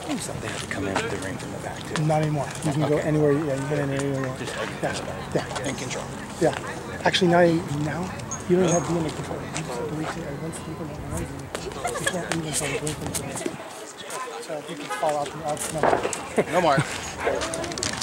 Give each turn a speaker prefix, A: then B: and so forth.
A: They have to come in with the ring from the back too.
B: Not anymore. You can go anywhere. Yeah, you can get anywhere you want. Yeah.
A: In control.
B: Yeah. Actually, now you don't even have to be in the control. You just once people know the runs, you can't leave until the blink. So you can fall out. No.
A: No more.